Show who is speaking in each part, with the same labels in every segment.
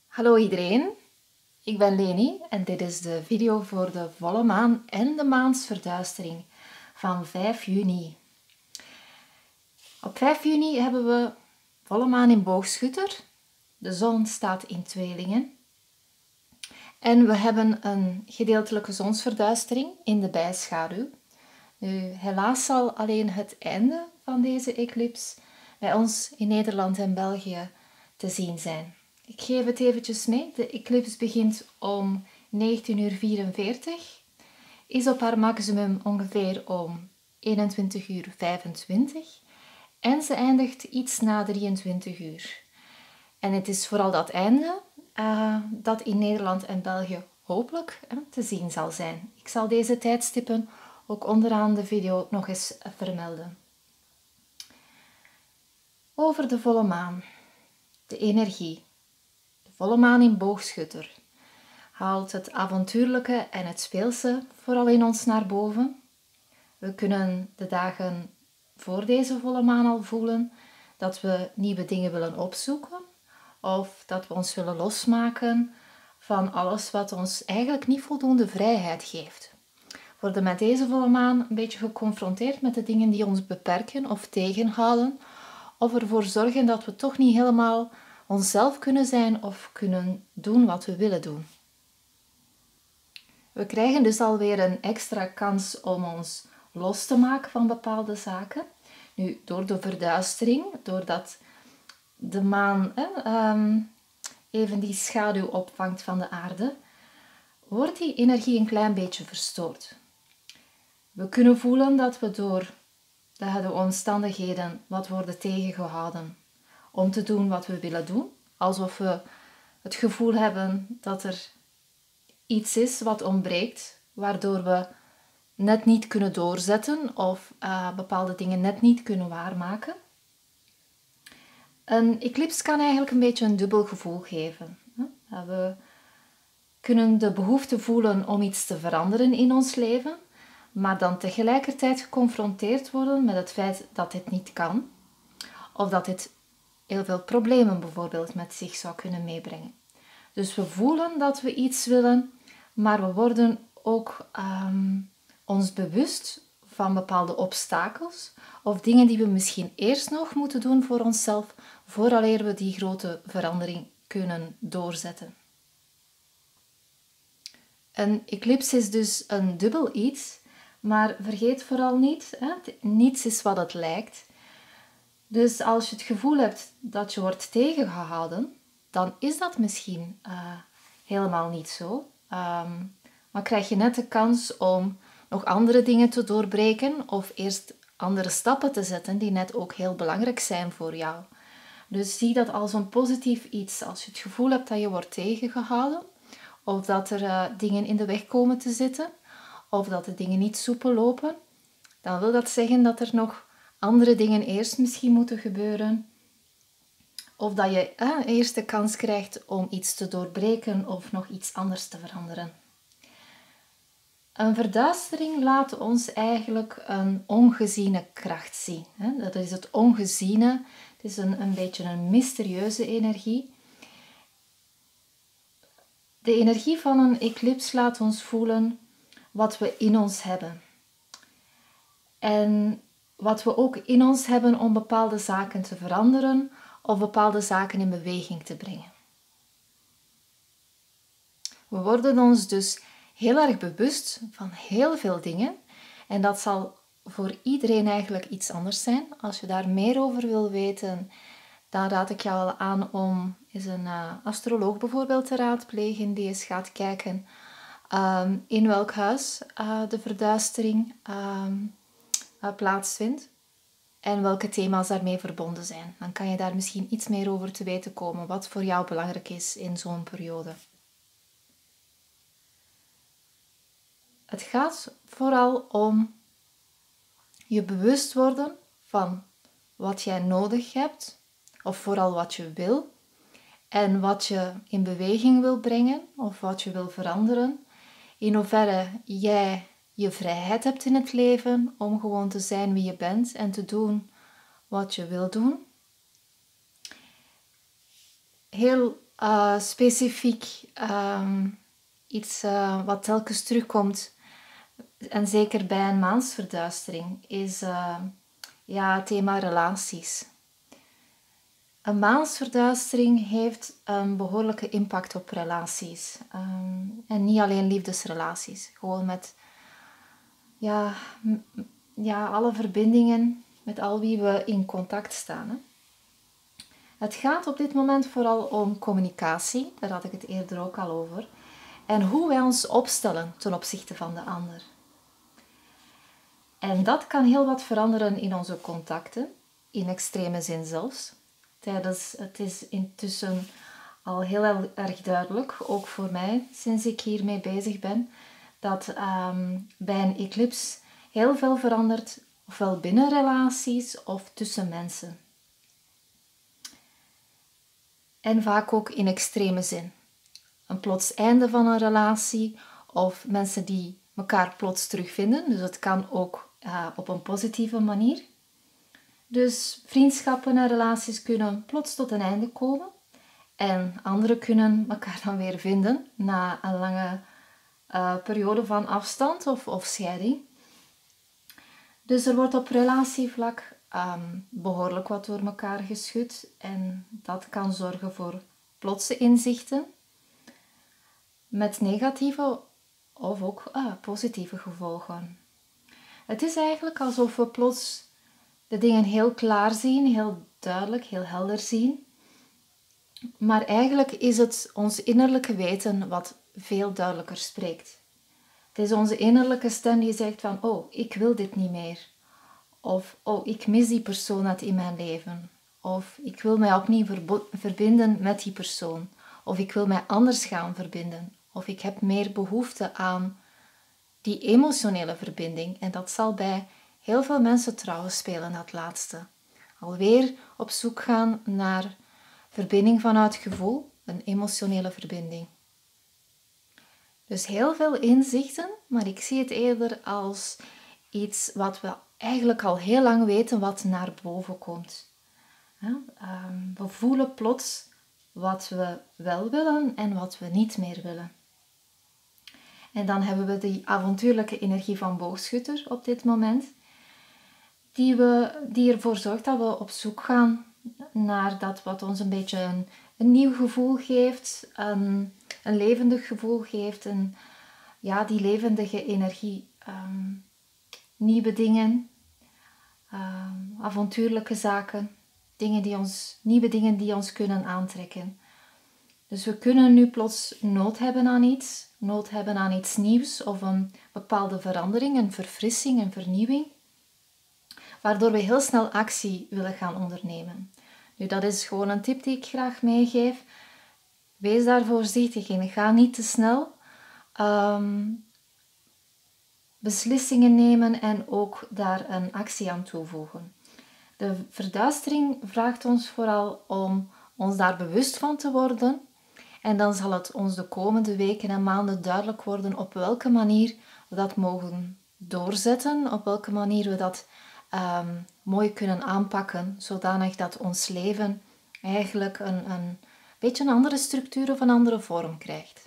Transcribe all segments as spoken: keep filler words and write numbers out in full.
Speaker 1: Hallo iedereen, ik ben Leni en dit is de video voor de volle maan en de maansverduistering van vijf juni. Op vijf juni hebben we volle maan in Boogschutter, de zon staat in tweelingen en we hebben een gedeeltelijke zonsverduistering in de bijschaduw. Nu, helaas zal alleen het einde van deze eclips bij ons in Nederland en België te zien zijn. Ik geef het eventjes mee. De eclips begint om negentien uur vierenveertig, is op haar maximum ongeveer om eenentwintig uur vijfentwintig en ze eindigt iets na drieëntwintig uur. En het is vooral dat einde uh, dat in Nederland en België hopelijk uh, te zien zal zijn. Ik zal deze tijdstippen ook onderaan de video nog eens vermelden. Over de volle maan, de energie. De volle maan in Boogschutter haalt het avontuurlijke en het speelse vooral in ons naar boven. We kunnen de dagen voor deze volle maan al voelen dat we nieuwe dingen willen opzoeken of dat we ons willen losmaken van alles wat ons eigenlijk niet voldoende vrijheid geeft. We worden met deze volle maan een beetje geconfronteerd met de dingen die ons beperken of tegenhouden, of ervoor zorgen dat we toch niet helemaal onszelf kunnen zijn of kunnen doen wat we willen doen. We krijgen dus alweer een extra kans om ons los te maken van bepaalde zaken. Nu, door de verduistering, doordat de maan eh, um, even die schaduw opvangt van de aarde, wordt die energie een klein beetje verstoord. We kunnen voelen dat we door de omstandigheden wat worden tegengehouden om te doen wat we willen doen. Alsof we het gevoel hebben dat er iets is wat ontbreekt, waardoor we net niet kunnen doorzetten of uh, bepaalde dingen net niet kunnen waarmaken. Een eclips kan eigenlijk een beetje een dubbel gevoel geven. We kunnen de behoefte voelen om iets te veranderen in ons leven, maar dan tegelijkertijd geconfronteerd worden met het feit dat dit niet kan, of dat dit heel veel problemen bijvoorbeeld met zich zou kunnen meebrengen. Dus we voelen dat we iets willen, maar we worden ook um, ons bewust van bepaalde obstakels of dingen die we misschien eerst nog moeten doen voor onszelf, vooraleer we die grote verandering kunnen doorzetten. Een eclips is dus een dubbel iets, maar vergeet vooral niet, hè, niets is wat het lijkt. Dus als je het gevoel hebt dat je wordt tegengehouden, dan is dat misschien uh, helemaal niet zo. Um, maar krijg je net de kans om nog andere dingen te doorbreken of eerst andere stappen te zetten die net ook heel belangrijk zijn voor jou. Dus zie dat als een positief iets. Als je het gevoel hebt dat je wordt tegengehouden of dat er uh, dingen in de weg komen te zitten of dat de dingen niet soepel lopen, dan wil dat zeggen dat er nog andere dingen eerst misschien moeten gebeuren. Of dat je eh, eerst de kans krijgt om iets te doorbreken of nog iets anders te veranderen. Een verduistering laat ons eigenlijk een ongeziene kracht zien. Dat is het ongeziene. Het is een, een beetje een mysterieuze energie. De energie van een eclips laat ons voelen wat we in ons hebben. En wat we ook in ons hebben om bepaalde zaken te veranderen of bepaalde zaken in beweging te brengen. We worden ons dus heel erg bewust van heel veel dingen en dat zal voor iedereen eigenlijk iets anders zijn. Als je daar meer over wil weten, dan raad ik jou aan om eens een uh, astroloog bijvoorbeeld te raadplegen die eens gaat kijken um, in welk huis uh, de verduistering um, uh, plaatsvindt. En welke thema's daarmee verbonden zijn. Dan kan je daar misschien iets meer over te weten komen wat voor jou belangrijk is in zo'n periode. Het gaat vooral om je bewust worden van wat jij nodig hebt, of vooral wat je wil, en wat je in beweging wil brengen, of wat je wil veranderen, in hoeverre jij je vrijheid hebt in het leven om gewoon te zijn wie je bent en te doen wat je wil doen. Heel uh, specifiek um, iets uh, wat telkens terugkomt, en zeker bij een maansverduistering, is uh, ja, het thema relaties. Een maansverduistering heeft een behoorlijke impact op relaties. Um, en niet alleen liefdesrelaties. Gewoon met ja, m- ja, alle verbindingen, met al wie we in contact staan. Hè. Het gaat op dit moment vooral om communicatie. Daar had ik het eerder ook al over. En hoe wij ons opstellen ten opzichte van de ander. En dat kan heel wat veranderen in onze contacten. In extreme zin zelfs. Tijdens, het is intussen al heel erg duidelijk, ook voor mij, sinds ik hiermee bezig ben, dat um, bij een eclipse heel veel verandert, ofwel binnen relaties of tussen mensen. En vaak ook in extreme zin. Een plots einde van een relatie of mensen die elkaar plots terugvinden. Dus het kan ook uh, op een positieve manier. Dus vriendschappen en relaties kunnen plots tot een einde komen. En anderen kunnen elkaar dan weer vinden na een lange uh, periode van afstand of, of scheiding. Dus er wordt op relatievlak um, behoorlijk wat door elkaar geschud. En dat kan zorgen voor plotse inzichten. Met negatieve of ook uh, positieve gevolgen. Het is eigenlijk alsof we plots de dingen heel klaar zien, heel duidelijk, heel helder zien. Maar eigenlijk is het ons innerlijke weten wat veel duidelijker spreekt. Het is onze innerlijke stem die zegt van, oh, ik wil dit niet meer. Of, oh, ik mis die persoon uit in mijn leven. Of, ik wil mij opnieuw verbo- verbinden met die persoon. Of, ik wil mij anders gaan verbinden. Of, ik heb meer behoefte aan die emotionele verbinding. En dat zal bij heel veel mensen trouwens spelen, dat laatste. Alweer op zoek gaan naar verbinding vanuit gevoel, een emotionele verbinding. Dus heel veel inzichten, maar ik zie het eerder als iets wat we eigenlijk al heel lang weten wat naar boven komt. We voelen plots wat we wel willen en wat we niet meer willen. En dan hebben we die avontuurlijke energie van boogschutter op dit moment, die, we, die ervoor zorgt dat we op zoek gaan naar dat wat ons een beetje een, een nieuw gevoel geeft, een, een levendig gevoel geeft, een, ja, die levendige energie, um, nieuwe dingen, um, avontuurlijke zaken, dingen die ons, nieuwe dingen die ons kunnen aantrekken. Dus we kunnen nu plots nood hebben aan iets, nood hebben aan iets nieuws of een bepaalde verandering, een verfrissing, een vernieuwing, waardoor we heel snel actie willen gaan ondernemen. Nu, dat is gewoon een tip die ik graag meegeef. Wees daar voorzichtig in. Ga niet te snel um, beslissingen nemen en ook daar een actie aan toevoegen. De verduistering vraagt ons vooral om ons daar bewust van te worden. En dan zal het ons de komende weken en maanden duidelijk worden op welke manier we dat mogen doorzetten, op welke manier we dat um, mooi kunnen aanpakken, zodanig dat ons leven eigenlijk een, een beetje een andere structuur of een andere vorm krijgt.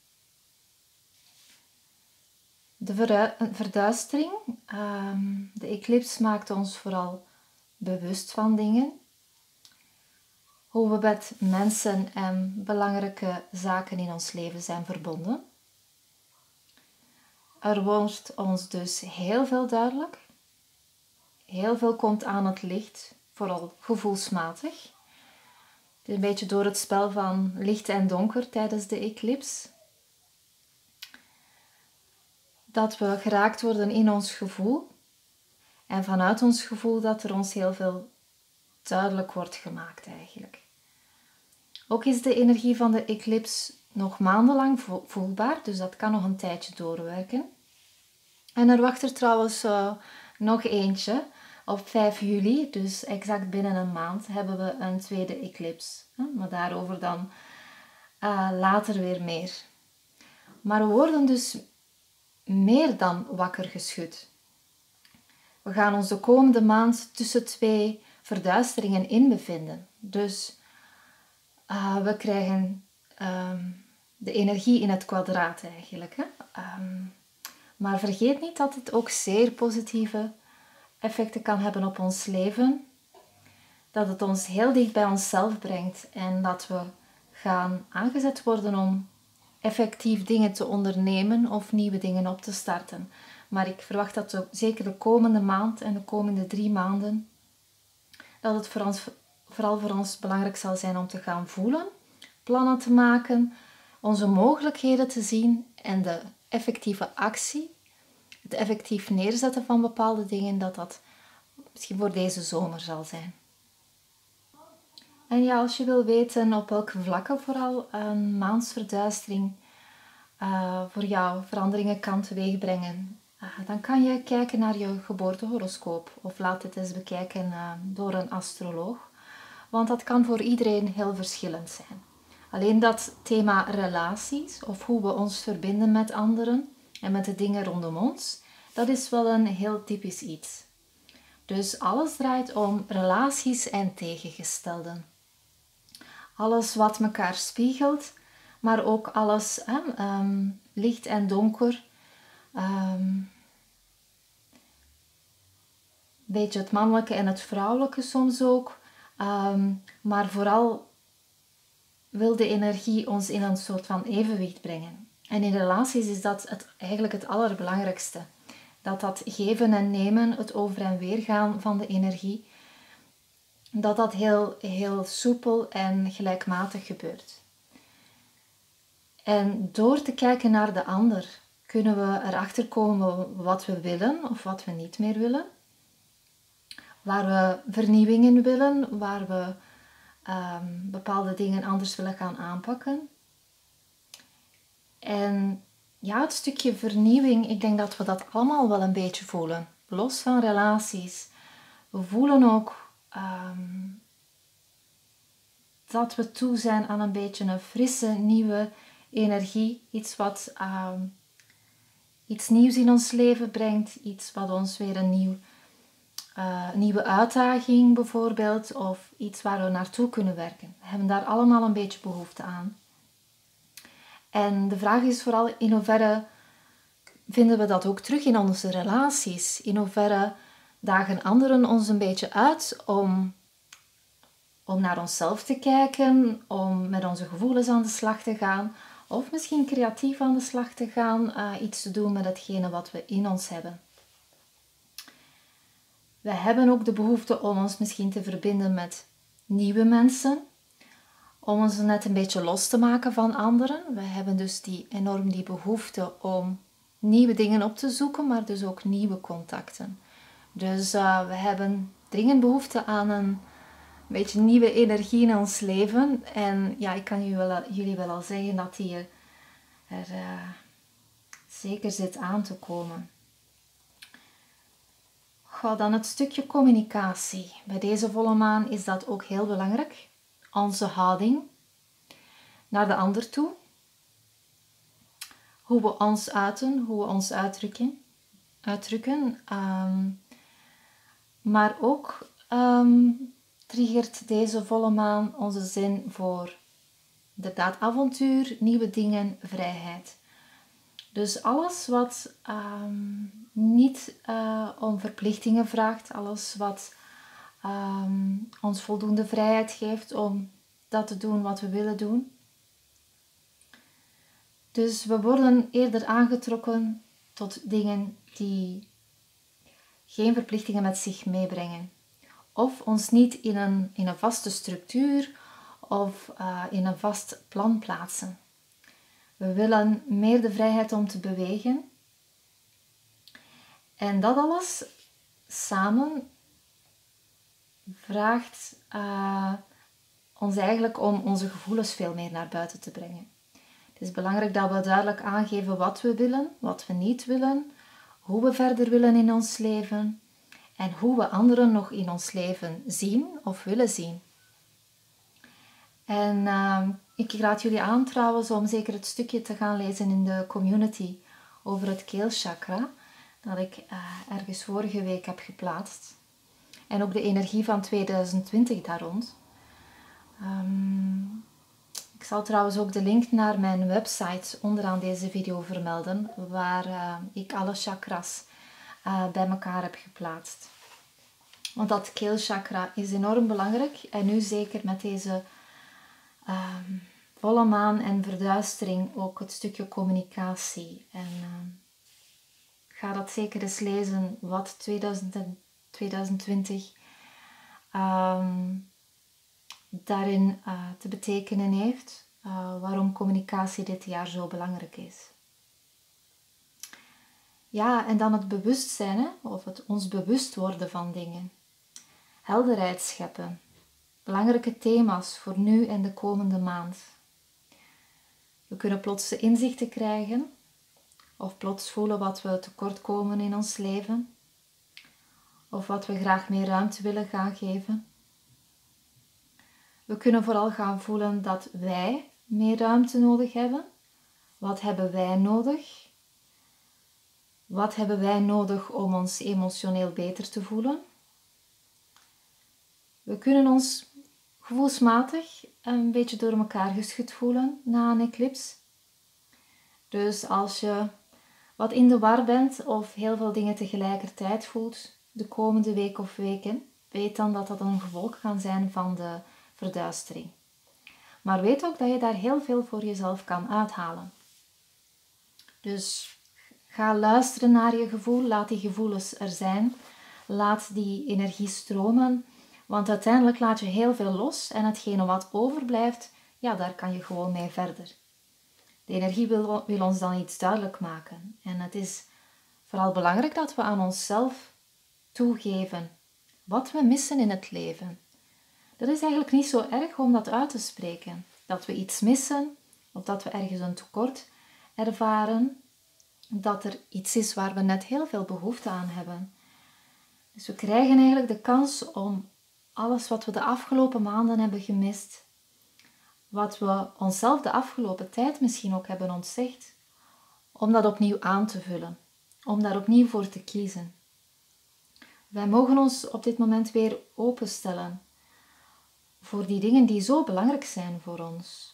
Speaker 1: De verduistering, um, de eclipse maakt ons vooral bewust van dingen. Hoe we met mensen en belangrijke zaken in ons leven zijn verbonden. Er wordt ons dus heel veel duidelijk. Heel veel komt aan het licht, vooral gevoelsmatig. Het is een beetje door het spel van licht en donker tijdens de eclipse. Dat we geraakt worden in ons gevoel. En vanuit ons gevoel dat er ons heel veel duidelijk wordt gemaakt eigenlijk. Ook is de energie van de eclipse nog maandenlang voelbaar, dus dat kan nog een tijdje doorwerken. En er wacht er trouwens uh, nog eentje. Op vijf juli, dus exact binnen een maand, hebben we een tweede eclipse. Maar daarover dan uh, later weer meer. Maar we worden dus meer dan wakker geschud. We gaan ons de komende maand tussen twee verduisteringen in bevinden. Dus Uh, we krijgen um, de energie in het kwadraat eigenlijk. Hè? Um, maar vergeet niet dat het ook zeer positieve effecten kan hebben op ons leven. Dat het ons heel dicht bij onszelf brengt en dat we gaan aangezet worden om effectief dingen te ondernemen of nieuwe dingen op te starten. Maar ik verwacht dat we, zeker de komende maand en de komende drie maanden, dat het voor ons, vooral voor ons belangrijk zal zijn om te gaan voelen, plannen te maken, onze mogelijkheden te zien en de effectieve actie, het effectief neerzetten van bepaalde dingen, dat dat misschien voor deze zomer zal zijn. En ja, als je wil weten op welke vlakken vooral een maansverduistering uh, voor jou veranderingen kan teweegbrengen, uh, dan kan je kijken naar je geboortehoroscoop of laat het eens bekijken uh, door een astroloog. Want dat kan voor iedereen heel verschillend zijn. Alleen dat thema relaties of hoe we ons verbinden met anderen en met de dingen rondom ons, dat is wel een heel typisch iets. Dus alles draait om relaties en tegengestelden. Alles wat elkaar spiegelt, maar ook alles, hè, um, licht en donker. Um, beetje het mannelijke en het vrouwelijke soms ook. Um, maar vooral wil de energie ons in een soort van evenwicht brengen. En in relaties is dat het, eigenlijk het allerbelangrijkste. Dat dat geven en nemen, het over en weer gaan van de energie, dat dat heel, heel soepel en gelijkmatig gebeurt. En door te kijken naar de ander, kunnen we erachter komen wat we willen of wat we niet meer willen. Waar we vernieuwingen willen, waar we um, bepaalde dingen anders willen gaan aanpakken. En ja, het stukje vernieuwing, ik denk dat we dat allemaal wel een beetje voelen. Los van relaties. We voelen ook um, dat we toe zijn aan een beetje een frisse, nieuwe energie. Iets wat um, iets nieuws in ons leven brengt. Iets wat ons weer een nieuw, uh, nieuwe uitdaging bijvoorbeeld. Of iets waar we naartoe kunnen werken. We hebben daar allemaal een beetje behoefte aan. En de vraag is vooral in hoeverre vinden we dat ook terug in onze relaties. In hoeverre dagen anderen ons een beetje uit om, om naar onszelf te kijken, om met onze gevoelens aan de slag te gaan, of misschien creatief aan de slag te gaan, uh, iets te doen met hetgene wat we in ons hebben. We hebben ook de behoefte om ons misschien te verbinden met nieuwe mensen, om ons net een beetje los te maken van anderen. We hebben dus die, enorm die behoefte om nieuwe dingen op te zoeken, maar dus ook nieuwe contacten. Dus uh, we hebben dringend behoefte aan een beetje nieuwe energie in ons leven. En ja, ik kan jullie wel, jullie wel al zeggen dat die er, er uh, zeker zit aan te komen. Goh, dan het stukje communicatie. Bij deze volle maan is dat ook heel belangrijk. Onze houding naar de ander toe. Hoe we ons uiten, hoe we ons uitdrukken. uitdrukken. Um, maar ook um, triggert deze volle maan onze zin voor inderdaad avontuur, nieuwe dingen, vrijheid. Dus alles wat um, niet uh, om verplichtingen vraagt, alles wat um, ons voldoende vrijheid geeft om dat te doen wat we willen doen. Dus we worden eerder aangetrokken tot dingen die geen verplichtingen met zich meebrengen. Of ons niet in een, in een vaste structuur of uh, in een vast plan plaatsen. We willen meer de vrijheid om te bewegen. En dat alles samen vraagt uh, ons eigenlijk om onze gevoelens veel meer naar buiten te brengen. Het is belangrijk dat we duidelijk aangeven wat we willen, wat we niet willen, hoe we verder willen in ons leven en hoe we anderen nog in ons leven zien of willen zien. En uh, ik raad jullie aan trouwens om zeker het stukje te gaan lezen in de community over het keelchakra, dat ik uh, ergens vorige week heb geplaatst. En ook de energie van tweeduizend twintig daar rond. Um, zal trouwens ook de link naar mijn website onderaan deze video vermelden, waar uh, ik alle chakras uh, bij elkaar heb geplaatst. Want dat keelchakra is enorm belangrijk en nu zeker met deze uh, volle maan en verduistering ook het stukje communicatie. En uh, ga dat zeker eens lezen wat tweeduizend twintig um, daarin uh, te betekenen heeft. Uh, waarom communicatie dit jaar zo belangrijk is. Ja, en dan het bewustzijn, hè? Of het ons bewust worden van dingen. Helderheid scheppen. Belangrijke thema's voor nu en de komende maand. We kunnen plots de inzichten krijgen. Of plots voelen wat we tekort komen in ons leven. Of wat we graag meer ruimte willen gaan geven. We kunnen vooral gaan voelen dat wij meer ruimte nodig hebben. Wat hebben wij nodig? Wat hebben wij nodig om ons emotioneel beter te voelen? We kunnen ons gevoelsmatig een beetje door elkaar geschud voelen na een eclipse. Dus als je wat in de war bent of heel veel dingen tegelijkertijd voelt de komende week of weken, weet dan dat dat een gevolg kan zijn van de verduistering. Maar weet ook dat je daar heel veel voor jezelf kan uithalen. Dus ga luisteren naar je gevoel, laat die gevoelens er zijn, laat die energie stromen, want uiteindelijk laat je heel veel los en hetgene wat overblijft, ja, daar kan je gewoon mee verder. De energie wil, wil ons dan iets duidelijk maken en het is vooral belangrijk dat we aan onszelf toegeven wat we missen in het leven. Dat is eigenlijk niet zo erg om dat uit te spreken, dat we iets missen of dat we ergens een tekort ervaren, dat er iets is waar we net heel veel behoefte aan hebben. Dus we krijgen eigenlijk de kans om alles wat we de afgelopen maanden hebben gemist, wat we onszelf de afgelopen tijd misschien ook hebben ontzegd, om dat opnieuw aan te vullen, om daar opnieuw voor te kiezen. Wij mogen ons op dit moment weer openstellen voor die dingen die zo belangrijk zijn voor ons.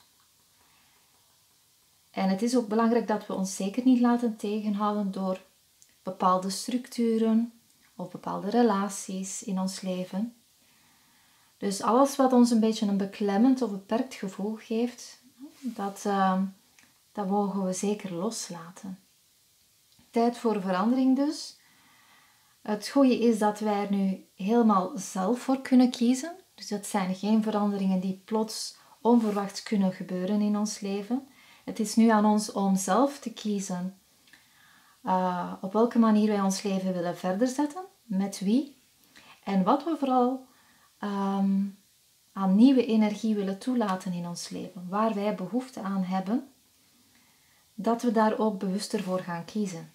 Speaker 1: En het is ook belangrijk dat we ons zeker niet laten tegenhouden door bepaalde structuren of bepaalde relaties in ons leven. Dus alles wat ons een beetje een beklemmend of beperkt gevoel geeft, dat, uh, dat mogen we zeker loslaten. Tijd voor verandering dus. Het goede is dat wij er nu helemaal zelf voor kunnen kiezen. Dus dat zijn geen veranderingen die plots onverwachts kunnen gebeuren in ons leven. Het is nu aan ons om zelf te kiezen uh, op welke manier wij ons leven willen verder zetten, met wie en wat we vooral um, aan nieuwe energie willen toelaten in ons leven, waar wij behoefte aan hebben, dat we daar ook bewuster voor gaan kiezen.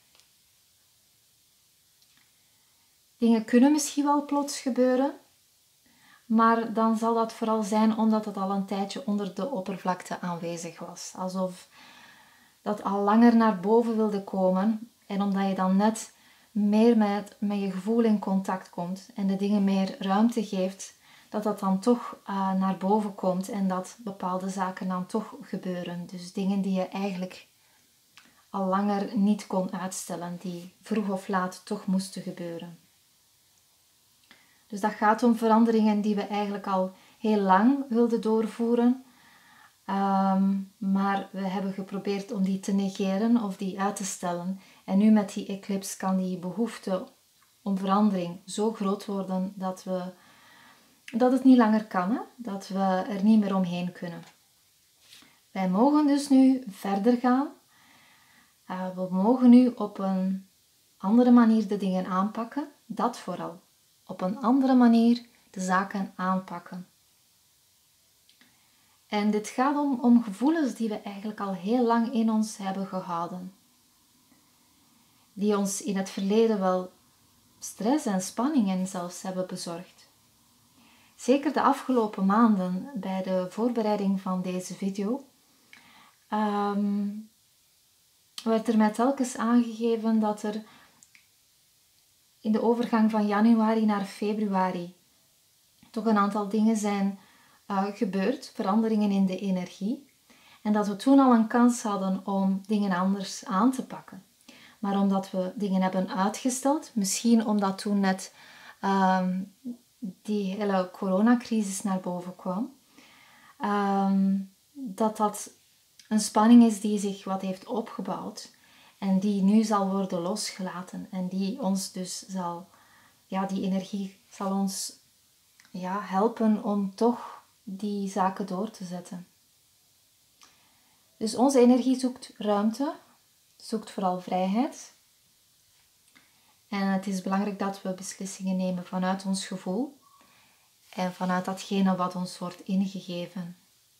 Speaker 1: Dingen kunnen misschien wel plots gebeuren, maar dan zal dat vooral zijn omdat het al een tijdje onder de oppervlakte aanwezig was. Alsof dat al langer naar boven wilde komen en omdat je dan net meer met, met je gevoel in contact komt en de dingen meer ruimte geeft, dat dat dan toch uh, naar boven komt en dat bepaalde zaken dan toch gebeuren. Dus dingen die je eigenlijk al langer niet kon uitstellen, die vroeg of laat toch moesten gebeuren. Dus dat gaat om veranderingen die we eigenlijk al heel lang wilden doorvoeren. Um, maar we hebben geprobeerd om die te negeren of die uit te stellen. En nu met die eclipse kan die behoefte om verandering zo groot worden dat, we, dat het niet langer kan. Hè? Dat we er niet meer omheen kunnen. Wij mogen dus nu verder gaan. Uh, we mogen nu op een andere manier de dingen aanpakken. Dat vooral. Op een andere manier de zaken aanpakken. En dit gaat om, om gevoelens die we eigenlijk al heel lang in ons hebben gehouden. Die ons in het verleden wel stress en spanningen zelfs hebben bezorgd. Zeker de afgelopen maanden bij de voorbereiding van deze video um, werd er mij telkens aangegeven dat er in de overgang van januari naar februari toch een aantal dingen zijn uh, gebeurd, veranderingen in de energie, En dat we toen al een kans hadden om dingen anders aan te pakken. Maar omdat we dingen hebben uitgesteld, misschien omdat toen net um, die hele coronacrisis naar boven kwam, um, dat dat een spanning is die zich wat heeft opgebouwd en die nu zal worden losgelaten en die ons dus zal, ja, die energie zal ons ja, helpen om toch die zaken door te zetten. Dus onze energie zoekt ruimte, zoekt vooral vrijheid. En het is belangrijk dat we beslissingen nemen vanuit ons gevoel en vanuit datgene wat ons wordt ingegeven.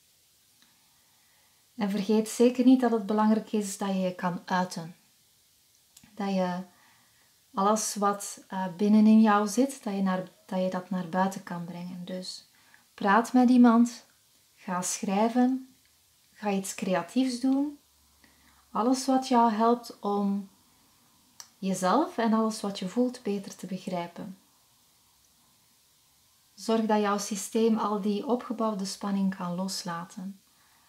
Speaker 1: En vergeet zeker niet dat het belangrijk is dat je je kan uiten. Dat je alles wat uh, binnenin jou zit, dat je, naar, dat je dat naar buiten kan brengen. Dus praat met iemand, ga schrijven, ga iets creatiefs doen. Alles wat jou helpt om jezelf en alles wat je voelt beter te begrijpen. Zorg dat jouw systeem al die opgebouwde spanning kan loslaten.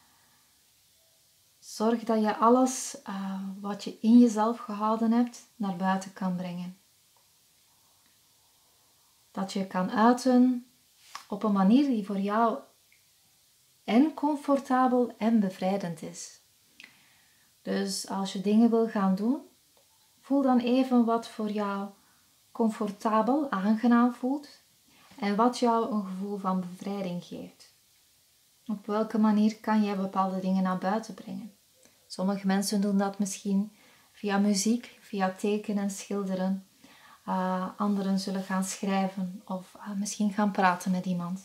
Speaker 1: Zorg dat je alles uh, wat je in jezelf gehouden hebt naar buiten kan brengen. Dat je kan uiten op een manier die voor jou en comfortabel en bevrijdend is. Dus als je dingen wil gaan doen, voel dan even wat voor jou comfortabel, aangenaam voelt en wat jou een gevoel van bevrijding geeft. Op welke manier kan jij bepaalde dingen naar buiten brengen? Sommige mensen doen dat misschien via muziek, via tekenen en schilderen. Uh, anderen zullen gaan schrijven of uh, misschien gaan praten met iemand.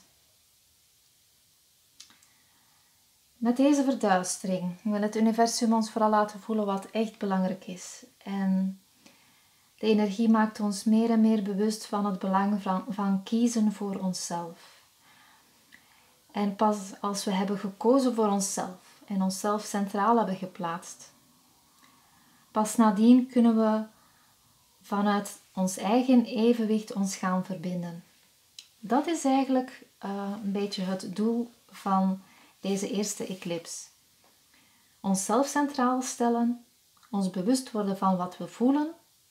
Speaker 1: Met deze verduistering wil het universum ons vooral laten voelen wat echt belangrijk is. En de energie maakt ons meer en meer bewust van het belang van, van kiezen voor onszelf. En pas als we hebben gekozen voor onszelf en onszelf centraal hebben geplaatst, pas nadien kunnen we vanuit ons eigen evenwicht ons gaan verbinden. Dat is eigenlijk uh, een beetje het doel van deze eerste eclipse. Onszelf centraal stellen, ons bewust worden van wat we voelen,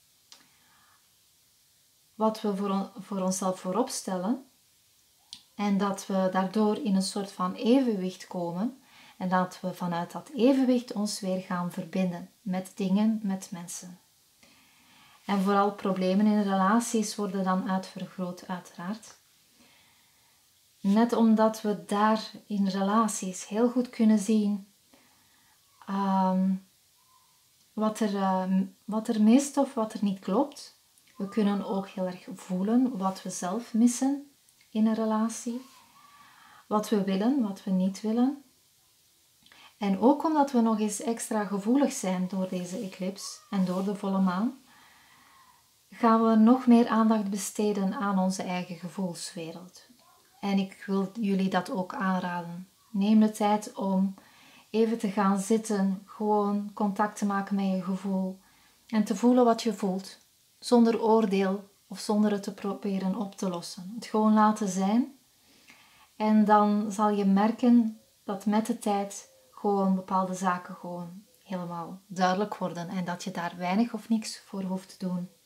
Speaker 1: wat we voor, on, voor onszelf voorop stellen en dat we daardoor in een soort van evenwicht komen en dat we vanuit dat evenwicht ons weer gaan verbinden met dingen, met mensen. En vooral problemen in relaties worden dan uitvergroot uiteraard. Net omdat we daar in relaties heel goed kunnen zien um, wat, er, uh, wat er mist of wat er niet klopt. We kunnen ook heel erg voelen wat we zelf missen in een relatie. Wat we willen, wat we niet willen. En ook omdat we nog eens extra gevoelig zijn door deze eclipse en door de volle maan, gaan we nog meer aandacht besteden aan onze eigen gevoelswereld. En ik wil jullie dat ook aanraden. Neem de tijd om even te gaan zitten, gewoon contact te maken met je gevoel en te voelen wat je voelt, zonder oordeel of zonder het te proberen op te lossen. Het gewoon laten zijn en dan zal je merken dat met de tijd gewoon bepaalde zaken gewoon helemaal duidelijk worden en dat je daar weinig of niks voor hoeft te doen.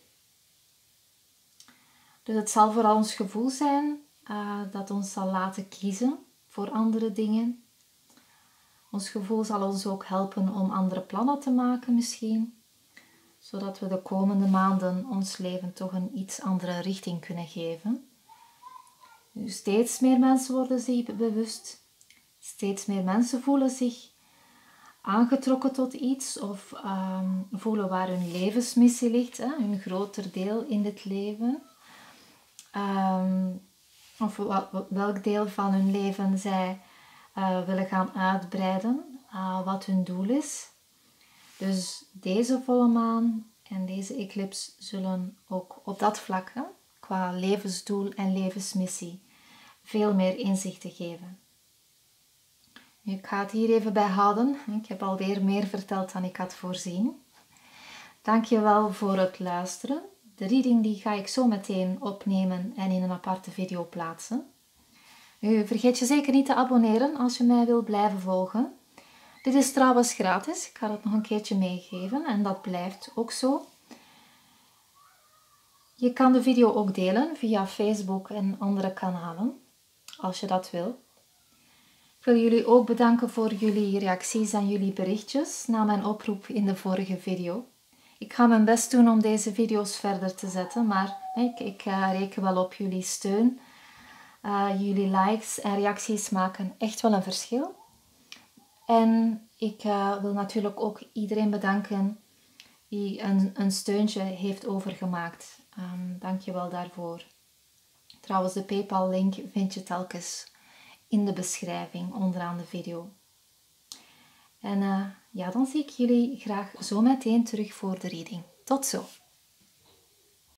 Speaker 1: Dus het zal vooral ons gevoel zijn uh, dat ons zal laten kiezen voor andere dingen. Ons gevoel zal ons ook helpen om andere plannen te maken misschien, zodat we de komende maanden ons leven toch een iets andere richting kunnen geven. Nu, steeds meer mensen worden zich bewust, steeds meer mensen voelen zich aangetrokken tot iets of um, voelen waar hun levensmissie ligt, hè, hun groter deel in dit leven. Um, of welk deel van hun leven zij uh, willen gaan uitbreiden, uh, wat hun doel is. Dus deze volle maan en deze eclipse zullen ook op dat vlak, hè, qua levensdoel en levensmissie, veel meer inzichten geven. Nu, ik ga het hier even bij houden. Ik heb alweer meer verteld dan ik had voorzien. Dank je wel voor het luisteren. De reading die ga ik zo meteen opnemen en in een aparte video plaatsen. Nu, vergeet je zeker niet te abonneren als je mij wilt blijven volgen. Dit is trouwens gratis. Ik ga het nog een keertje meegeven en dat blijft ook zo. Je kan de video ook delen via Facebook en andere kanalen, als je dat wil. Ik wil jullie ook bedanken voor jullie reacties en jullie berichtjes na mijn oproep in de vorige video. Ik ga mijn best doen om deze video's verder te zetten, maar ik, ik uh, reken wel op jullie steun. Uh, jullie likes en reacties maken echt wel een verschil. En ik uh, wil natuurlijk ook iedereen bedanken die een, een steuntje heeft overgemaakt. Um, Dank je wel daarvoor. Trouwens, de PayPal-link vind je telkens in de beschrijving onderaan de video. En uh, ja, dan zie ik jullie graag zo meteen terug voor de reading. Tot zo!